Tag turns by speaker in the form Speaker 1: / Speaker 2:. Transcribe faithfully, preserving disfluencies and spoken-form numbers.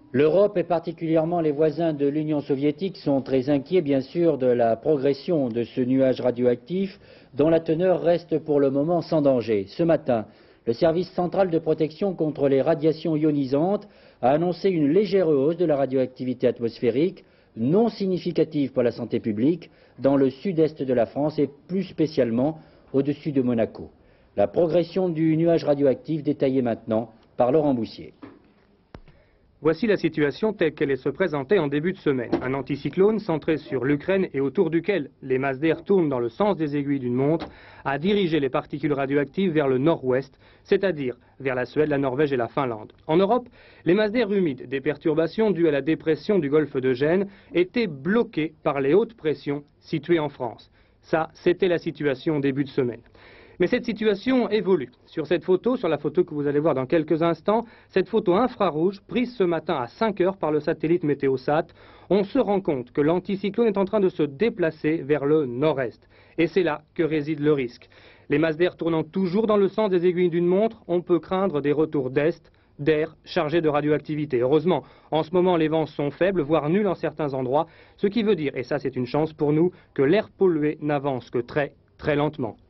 Speaker 1: L'Europe et particulièrement les voisins de l'Union soviétique sont très inquiets bien sûr de la progression de ce nuage radioactif dont la teneur reste pour le moment sans danger. Ce matin, le service central de protection contre les radiations ionisantes a annoncé une légère hausse de la radioactivité atmosphérique, non significative pour la santé publique, dans le sud-est de la France et plus spécialement au-dessus de Monaco. La progression du nuage radioactif détaillée maintenant par Laurent Boussier.
Speaker 2: Voici la situation telle qu'elle se présentait en début de semaine. Un anticyclone centré sur l'Ukraine et autour duquel les masses d'air tournent dans le sens des aiguilles d'une montre a dirigé les particules radioactives vers le nord-ouest, c'est-à-dire vers la Suède, la Norvège et la Finlande. En Europe, les masses d'air humides des perturbations dues à la dépression du golfe de Gênes étaient bloquées par les hautes pressions situées en France. Ça, c'était la situation au début de semaine. Mais cette situation évolue. Sur cette photo, sur la photo que vous allez voir dans quelques instants, cette photo infrarouge prise ce matin à cinq heures par le satellite Météosat, on se rend compte que l'anticyclone est en train de se déplacer vers le nord-est. Et c'est là que réside le risque. Les masses d'air tournant toujours dans le sens des aiguilles d'une montre, on peut craindre des retours d'est, d'air chargé de radioactivité. Heureusement, en ce moment, les vents sont faibles, voire nuls en certains endroits, ce qui veut dire, et ça c'est une chance pour nous, que l'air pollué n'avance que très, très lentement.